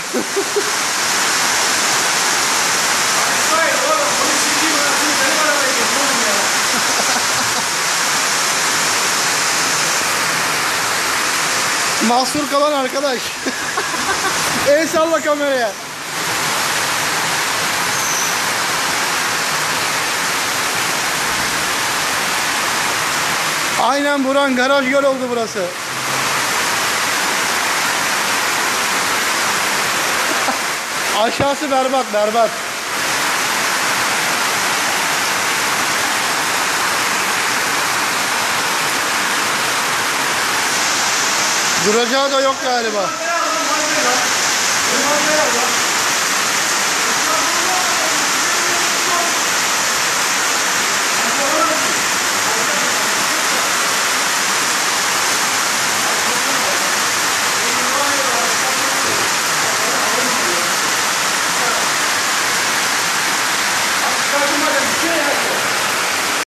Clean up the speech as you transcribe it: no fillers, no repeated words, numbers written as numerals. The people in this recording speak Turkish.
Hayır oğlum bunu sikiyim anasını benim arabaya geç oğlum ya. Mahsur kalan arkadaş. El salla kameraya. Aynen Buran, garaj göl oldu burası. Aşağısı berbat berbat. Duracağı da yok galiba. Ne yapalım?